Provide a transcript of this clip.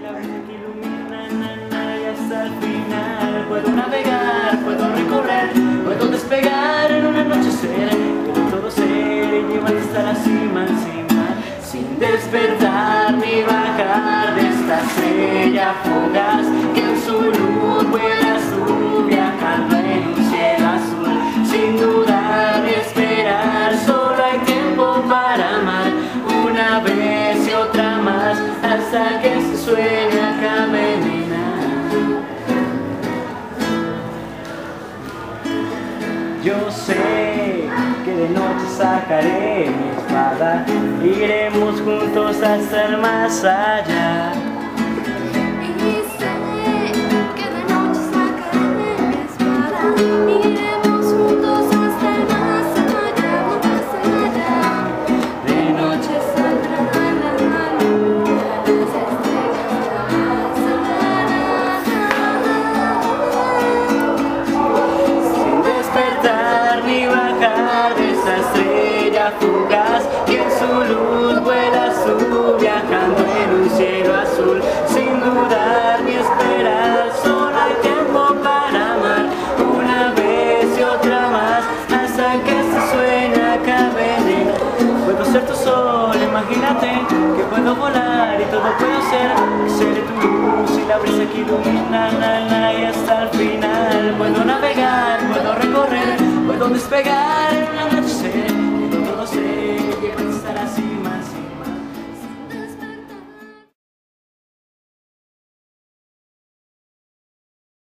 la brisa que ilumina, y hasta el final puedo navegar, puedo recorrer, puedo despegar en un anochecer, puedo todo ser y llevar hasta la cima encima, sin despertar ni bajar de esta estrella fugaz que en su luz vuela azul, viajando en un cielo azul, sin dudar ni esperar. Solo hay tiempo para amar, una vez y otra más, hasta que este sueño acabe, nena. Yo sé que de noche sacaré mi espada, iremos juntos hasta el más allá. Y sé que de noche sacaré mi espada, iremos juntos hasta el más allá, más allá. De noche saldrá la luna, las estrellas Sin despertar ni bajar de esa estrella fugaz que en su luz vuela azul, viajando en un cielo azul, sin dudar ni esperar. Solo hay tiempo para amar, una vez y otra más, hasta que este sueño acabe, nena. Puedo ser tu sol, imagínate que puedo volar y todo puedo ser. Seré tu luz y la brisa que ilumina, y hasta el final puedo navegar, puedo recorrer, puedo despegar